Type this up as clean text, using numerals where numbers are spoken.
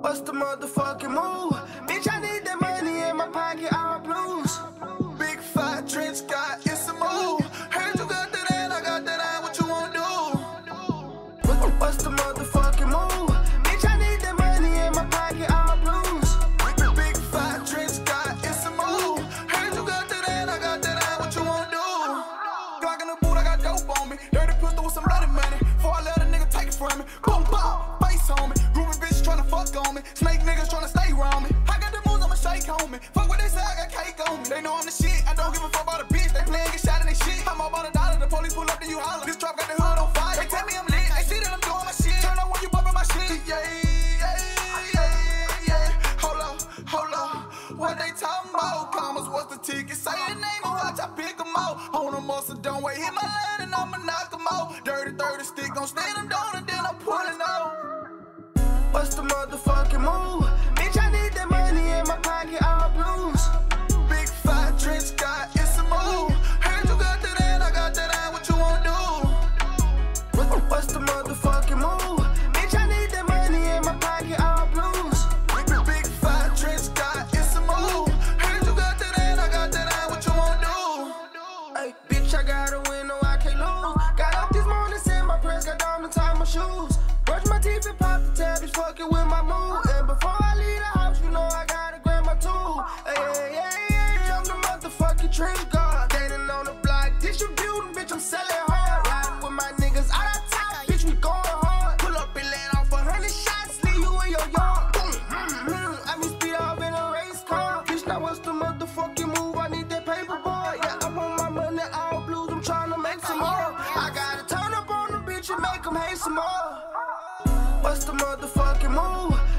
What's the motherfucking move? Bitch, I need that money in my pocket, all blues. Big fat trench got, it's a move. Heard you got that and I got that and what you wanna do? What's the motherfucking move? Bitch, I need that money in my pocket, all blues. Big fat trench got, it's a move. Heard you got that and I got that and what you wanna do? Glock in the boot, I got dope on me. Dirty pistol with some bloody money. Before I let a nigga take it from me. Boom, pop, face on me. Groovy bitch tryna fuck on me. Snake niggas tryna stay around me. I got the moves, I'ma shake on me. Fuck what they say, I got cake on me. They know I'm the shit, I don't give a fuck about a bitch. They playin' get shot in they shit. I'm up on $1, the police pull up, then you holler. This trap got the hood on fire. They tell me I'm lit, they see that I'm doing my shit. Turn on when you bumpin' my shit. Yeah, yeah, yeah, yeah. Hold up, what they talking about? Kommas, what's the ticket? Say your name and watch I pick 'em out. On a muscle, don't wait, hit my line and I'ma knock 'em out. Dirty 30 stick, gon' stand them down and then I'm pullin' out. What's the motherfucking move? Bitch, I need that money in my pocket, all blues. Big fat trench got, it's a move. Heard you got that and I got that and what you wanna do? What's the motherfucking move? Bitch, I need that money in my pocket, all blues. Big fat trench got, it's a move. Heard you got that and I got that and what you wanna do? Hey, bitch, I gotta win, no, I can't lose. Got up this morning, said my press, got down and tie my shoes. Brush my teeth and pop the tab, it's fucking with my mood. And before I leave the house, you know I gotta grab my tool. Hey, yeah, I'm the motherfucking trench guard. Standing on the block, distributing, bitch, I'm selling hard. Riding with my niggas out of top, bitch, we going hard. Pull up and let off 100 shots, leave you in your yard. Boom, I mean speed off in a race car. Bitch, now what's the motherfucking move? I need that paper, boy. Yeah, I want my money, all blues, I'm trying to make some more. I gotta turn up on the bitch and make them hate some more. What's the motherfucking move?